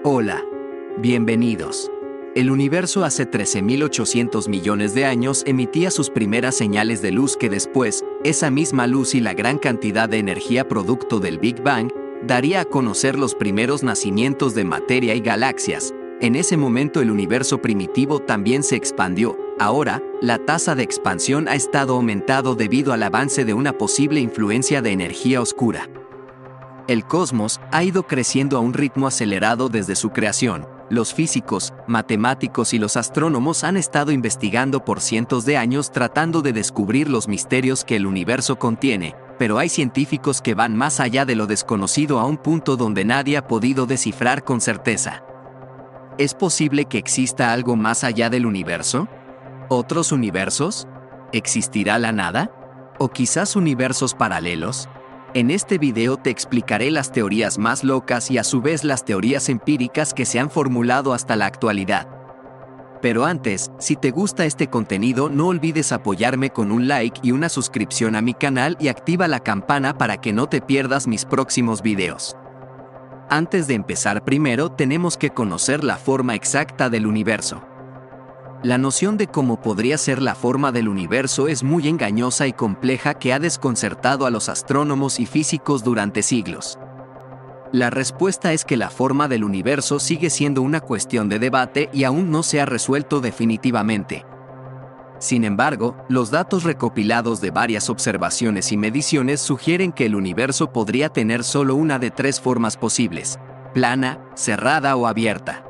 Hola. Bienvenidos. El universo hace 13.800 millones de años emitía sus primeras señales de luz que después, esa misma luz y la gran cantidad de energía producto del Big Bang, daría a conocer los primeros nacimientos de materia y galaxias. En ese momento el universo primitivo también se expandió. Ahora, la tasa de expansión ha estado aumentando debido al avance de una posible influencia de energía oscura. El cosmos ha ido creciendo a un ritmo acelerado desde su creación. Los físicos, matemáticos y los astrónomos han estado investigando por cientos de años tratando de descubrir los misterios que el universo contiene, pero hay científicos que van más allá de lo desconocido a un punto donde nadie ha podido descifrar con certeza. ¿Es posible que exista algo más allá del universo? ¿Otros universos? ¿Existirá la nada? ¿O quizás universos paralelos? En este video te explicaré las teorías más locas y a su vez las teorías empíricas que se han formulado hasta la actualidad. Pero antes, si te gusta este contenido no olvides apoyarme con un like y una suscripción a mi canal y activa la campana para que no te pierdas mis próximos videos. Antes de empezar primero tenemos que conocer la forma exacta del universo. La noción de cómo podría ser la forma del universo es muy engañosa y compleja que ha desconcertado a los astrónomos y físicos durante siglos. La respuesta es que la forma del universo sigue siendo una cuestión de debate y aún no se ha resuelto definitivamente. Sin embargo, los datos recopilados de varias observaciones y mediciones sugieren que el universo podría tener solo una de tres formas posibles: plana, cerrada o abierta.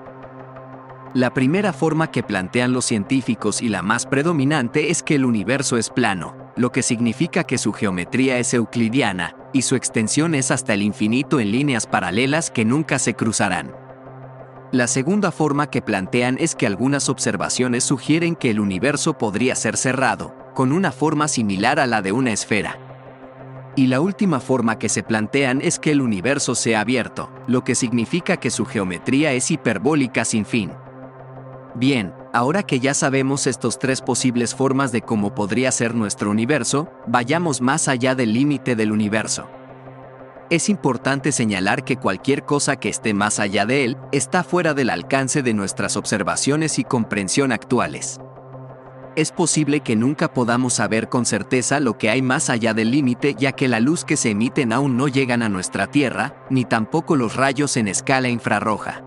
La primera forma que plantean los científicos y la más predominante es que el universo es plano, lo que significa que su geometría es euclidiana, y su extensión es hasta el infinito en líneas paralelas que nunca se cruzarán. La segunda forma que plantean es que algunas observaciones sugieren que el universo podría ser cerrado, con una forma similar a la de una esfera. Y la última forma que se plantean es que el universo sea abierto, lo que significa que su geometría es hiperbólica sin fin. Bien, ahora que ya sabemos estas tres posibles formas de cómo podría ser nuestro universo, vayamos más allá del límite del universo. Es importante señalar que cualquier cosa que esté más allá de él está fuera del alcance de nuestras observaciones y comprensión actuales. Es posible que nunca podamos saber con certeza lo que hay más allá del límite, ya que la luz que se emiten aún no llegan a nuestra Tierra, ni tampoco los rayos en escala infrarroja.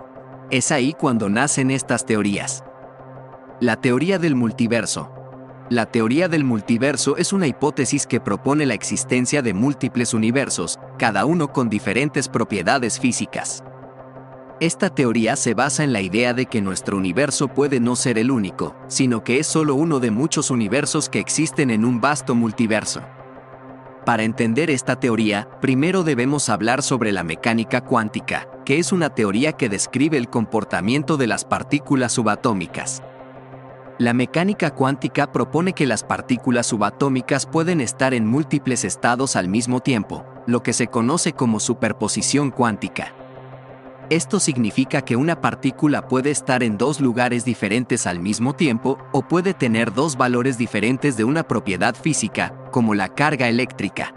Es ahí cuando nacen estas teorías. La teoría del multiverso. La teoría del multiverso es una hipótesis que propone la existencia de múltiples universos, cada uno con diferentes propiedades físicas. Esta teoría se basa en la idea de que nuestro universo puede no ser el único, sino que es solo uno de muchos universos que existen en un vasto multiverso. Para entender esta teoría, primero debemos hablar sobre la mecánica cuántica, que es una teoría que describe el comportamiento de las partículas subatómicas. La mecánica cuántica propone que las partículas subatómicas pueden estar en múltiples estados al mismo tiempo, lo que se conoce como superposición cuántica. Esto significa que una partícula puede estar en dos lugares diferentes al mismo tiempo, o puede tener dos valores diferentes de una propiedad física, como la carga eléctrica.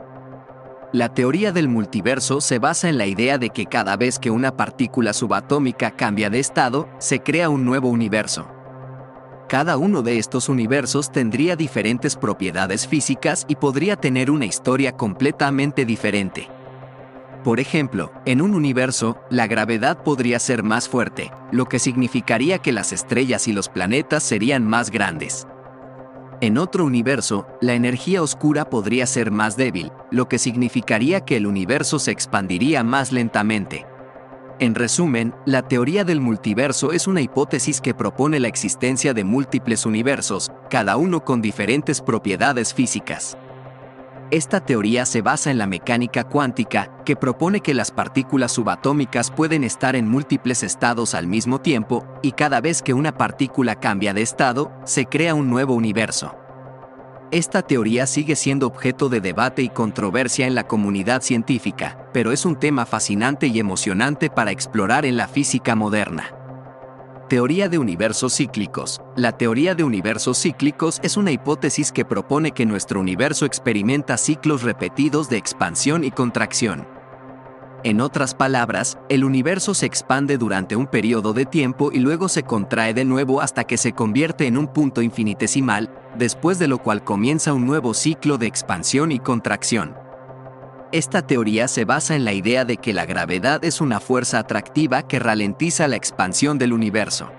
La teoría del multiverso se basa en la idea de que cada vez que una partícula subatómica cambia de estado, se crea un nuevo universo. Cada uno de estos universos tendría diferentes propiedades físicas y podría tener una historia completamente diferente. Por ejemplo, en un universo, la gravedad podría ser más fuerte, lo que significaría que las estrellas y los planetas serían más grandes. En otro universo, la energía oscura podría ser más débil, lo que significaría que el universo se expandiría más lentamente. En resumen, la teoría del multiverso es una hipótesis que propone la existencia de múltiples universos, cada uno con diferentes propiedades físicas. Esta teoría se basa en la mecánica cuántica, que propone que las partículas subatómicas pueden estar en múltiples estados al mismo tiempo, y cada vez que una partícula cambia de estado, se crea un nuevo universo. Esta teoría sigue siendo objeto de debate y controversia en la comunidad científica, pero es un tema fascinante y emocionante para explorar en la física moderna. Teoría de universos cíclicos. La teoría de universos cíclicos es una hipótesis que propone que nuestro universo experimenta ciclos repetidos de expansión y contracción. En otras palabras, el universo se expande durante un periodo de tiempo y luego se contrae de nuevo hasta que se convierte en un punto infinitesimal, después de lo cual comienza un nuevo ciclo de expansión y contracción. Esta teoría se basa en la idea de que la gravedad es una fuerza atractiva que ralentiza la expansión del universo.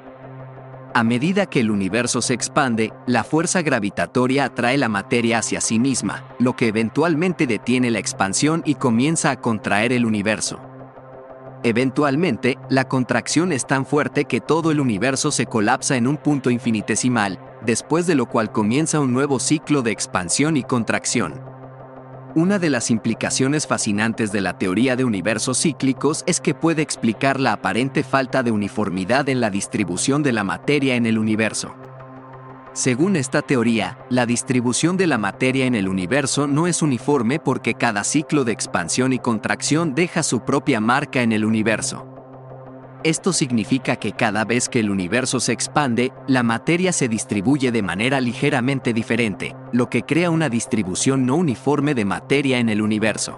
A medida que el universo se expande, la fuerza gravitatoria atrae la materia hacia sí misma, lo que eventualmente detiene la expansión y comienza a contraer el universo. Eventualmente, la contracción es tan fuerte que todo el universo se colapsa en un punto infinitesimal, después de lo cual comienza un nuevo ciclo de expansión y contracción. Una de las implicaciones fascinantes de la teoría de universos cíclicos es que puede explicar la aparente falta de uniformidad en la distribución de la materia en el universo. Según esta teoría, la distribución de la materia en el universo no es uniforme porque cada ciclo de expansión y contracción deja su propia marca en el universo. Esto significa que cada vez que el universo se expande, la materia se distribuye de manera ligeramente diferente, lo que crea una distribución no uniforme de materia en el universo.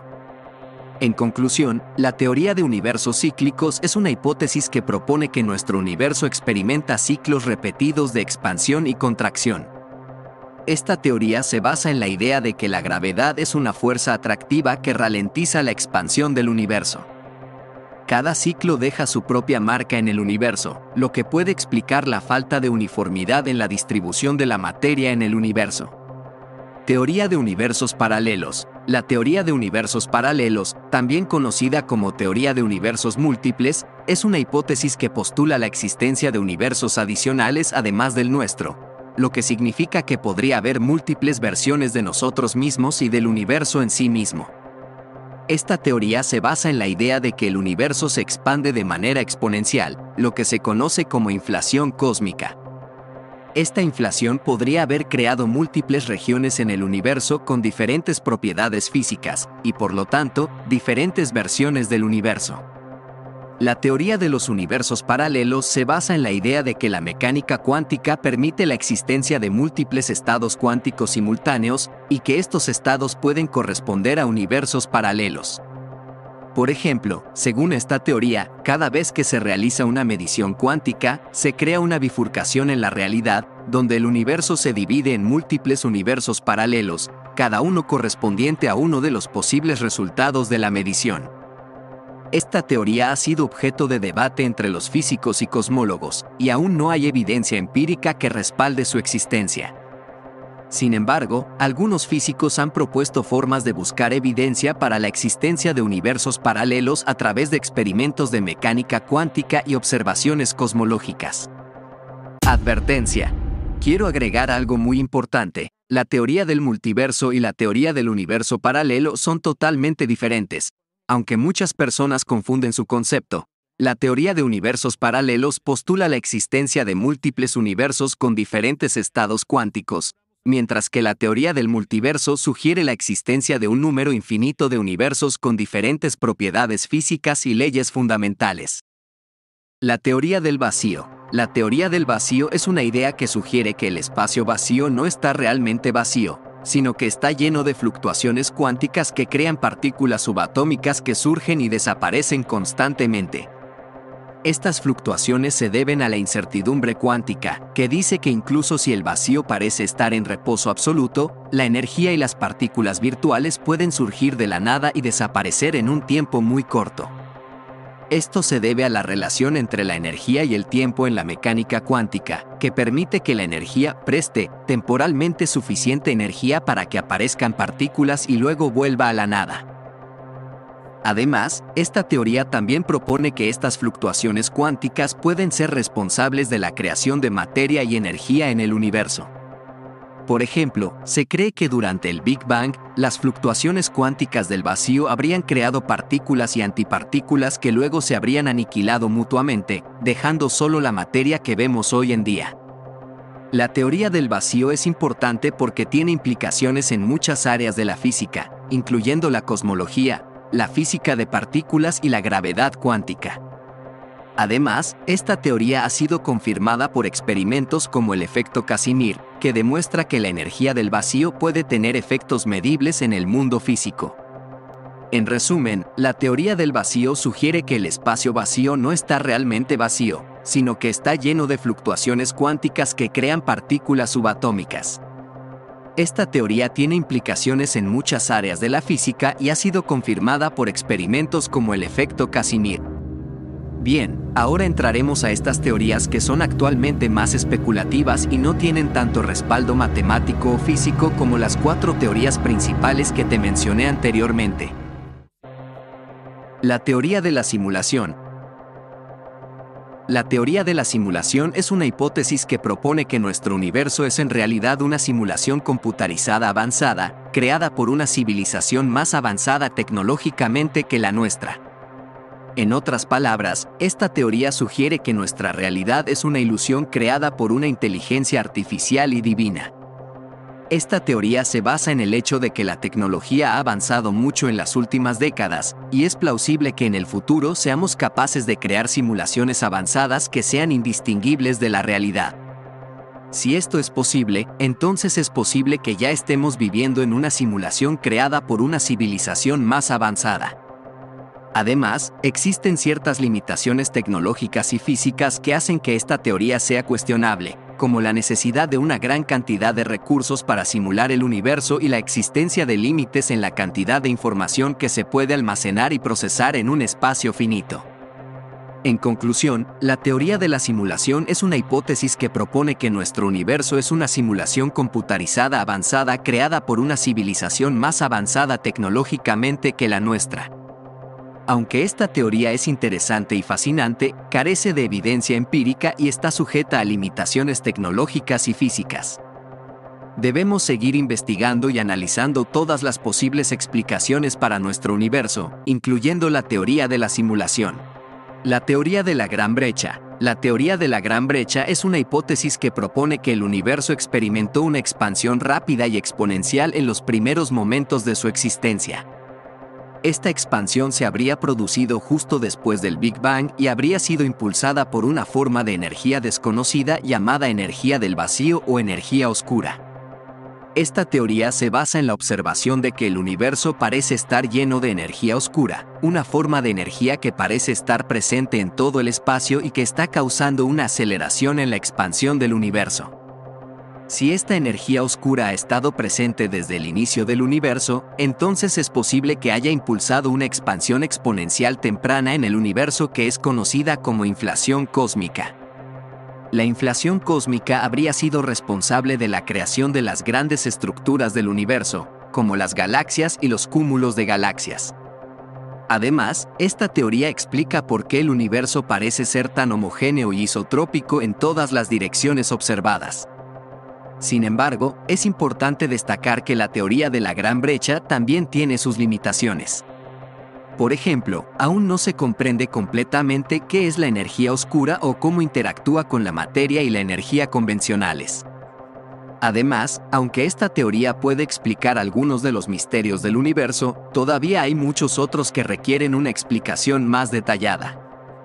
En conclusión, la teoría de universos cíclicos es una hipótesis que propone que nuestro universo experimenta ciclos repetidos de expansión y contracción. Esta teoría se basa en la idea de que la gravedad es una fuerza atractiva que ralentiza la expansión del universo. Cada ciclo deja su propia marca en el universo, lo que puede explicar la falta de uniformidad en la distribución de la materia en el universo. Teoría de universos paralelos. La teoría de universos paralelos, también conocida como teoría de universos múltiples, es una hipótesis que postula la existencia de universos adicionales además del nuestro, lo que significa que podría haber múltiples versiones de nosotros mismos y del universo en sí mismo. Esta teoría se basa en la idea de que el universo se expande de manera exponencial, lo que se conoce como inflación cósmica. Esta inflación podría haber creado múltiples regiones en el universo con diferentes propiedades físicas, y por lo tanto, diferentes versiones del universo. La teoría de los universos paralelos se basa en la idea de que la mecánica cuántica permite la existencia de múltiples estados cuánticos simultáneos, y que estos estados pueden corresponder a universos paralelos. Por ejemplo, según esta teoría, cada vez que se realiza una medición cuántica, se crea una bifurcación en la realidad, donde el universo se divide en múltiples universos paralelos, cada uno correspondiente a uno de los posibles resultados de la medición. Esta teoría ha sido objeto de debate entre los físicos y cosmólogos, y aún no hay evidencia empírica que respalde su existencia. Sin embargo, algunos físicos han propuesto formas de buscar evidencia para la existencia de universos paralelos a través de experimentos de mecánica cuántica y observaciones cosmológicas. Advertencia. Quiero agregar algo muy importante. La teoría del multiverso y la teoría del universo paralelo son totalmente diferentes. Aunque muchas personas confunden su concepto, la teoría de universos paralelos postula la existencia de múltiples universos con diferentes estados cuánticos, mientras que la teoría del multiverso sugiere la existencia de un número infinito de universos con diferentes propiedades físicas y leyes fundamentales. La teoría del vacío. La teoría del vacío es una idea que sugiere que el espacio vacío no está realmente vacío, sino que está lleno de fluctuaciones cuánticas que crean partículas subatómicas que surgen y desaparecen constantemente. Estas fluctuaciones se deben a la incertidumbre cuántica, que dice que incluso si el vacío parece estar en reposo absoluto, la energía y las partículas virtuales pueden surgir de la nada y desaparecer en un tiempo muy corto. Esto se debe a la relación entre la energía y el tiempo en la mecánica cuántica, que permite que la energía preste temporalmente suficiente energía para que aparezcan partículas y luego vuelva a la nada. Además, esta teoría también propone que estas fluctuaciones cuánticas pueden ser responsables de la creación de materia y energía en el universo. Por ejemplo, se cree que durante el Big Bang, las fluctuaciones cuánticas del vacío habrían creado partículas y antipartículas que luego se habrían aniquilado mutuamente, dejando solo la materia que vemos hoy en día. La teoría del vacío es importante porque tiene implicaciones en muchas áreas de la física, incluyendo la cosmología, la física de partículas y la gravedad cuántica. Además, esta teoría ha sido confirmada por experimentos como el efecto Casimir, que demuestra que la energía del vacío puede tener efectos medibles en el mundo físico. En resumen, la teoría del vacío sugiere que el espacio vacío no está realmente vacío, sino que está lleno de fluctuaciones cuánticas que crean partículas subatómicas. Esta teoría tiene implicaciones en muchas áreas de la física y ha sido confirmada por experimentos como el efecto Casimir. Bien, ahora entraremos a estas teorías que son actualmente más especulativas y no tienen tanto respaldo matemático o físico como las 4 teorías principales que te mencioné anteriormente. La teoría de la simulación. La teoría de la simulación es una hipótesis que propone que nuestro universo es en realidad una simulación computarizada avanzada, creada por una civilización más avanzada tecnológicamente que la nuestra. En otras palabras, esta teoría sugiere que nuestra realidad es una ilusión creada por una inteligencia artificial y divina. Esta teoría se basa en el hecho de que la tecnología ha avanzado mucho en las últimas décadas, y es plausible que en el futuro seamos capaces de crear simulaciones avanzadas que sean indistinguibles de la realidad. Si esto es posible, entonces es posible que ya estemos viviendo en una simulación creada por una civilización más avanzada. Además, existen ciertas limitaciones tecnológicas y físicas que hacen que esta teoría sea cuestionable, como la necesidad de una gran cantidad de recursos para simular el universo y la existencia de límites en la cantidad de información que se puede almacenar y procesar en un espacio finito. En conclusión, la teoría de la simulación es una hipótesis que propone que nuestro universo es una simulación computarizada avanzada creada por una civilización más avanzada tecnológicamente que la nuestra. Aunque esta teoría es interesante y fascinante, carece de evidencia empírica y está sujeta a limitaciones tecnológicas y físicas. Debemos seguir investigando y analizando todas las posibles explicaciones para nuestro universo, incluyendo la teoría de la simulación. La teoría de la gran brecha. La teoría de la gran brecha es una hipótesis que propone que el universo experimentó una expansión rápida y exponencial en los primeros momentos de su existencia. Esta expansión se habría producido justo después del Big Bang y habría sido impulsada por una forma de energía desconocida llamada energía del vacío o energía oscura. Esta teoría se basa en la observación de que el universo parece estar lleno de energía oscura, una forma de energía que parece estar presente en todo el espacio y que está causando una aceleración en la expansión del universo. Si esta energía oscura ha estado presente desde el inicio del universo, entonces es posible que haya impulsado una expansión exponencial temprana en el universo que es conocida como inflación cósmica. La inflación cósmica habría sido responsable de la creación de las grandes estructuras del universo, como las galaxias y los cúmulos de galaxias. Además, esta teoría explica por qué el universo parece ser tan homogéneo y isotrópico en todas las direcciones observadas. Sin embargo, es importante destacar que la teoría de la gran brecha también tiene sus limitaciones. Por ejemplo, aún no se comprende completamente qué es la energía oscura o cómo interactúa con la materia y la energía convencionales. Además, aunque esta teoría puede explicar algunos de los misterios del universo, todavía hay muchos otros que requieren una explicación más detallada.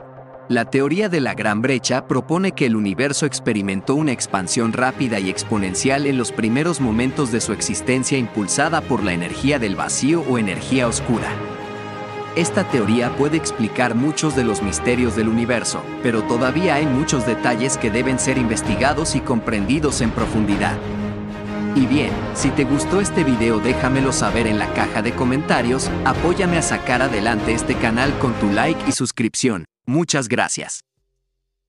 La teoría de la gran brecha propone que el universo experimentó una expansión rápida y exponencial en los primeros momentos de su existencia impulsada por la energía del vacío o energía oscura. Esta teoría puede explicar muchos de los misterios del universo, pero todavía hay muchos detalles que deben ser investigados y comprendidos en profundidad. Y bien, si te gustó este video déjamelo saber en la caja de comentarios, apóyame a sacar adelante este canal con tu like y suscripción. Muchas gracias.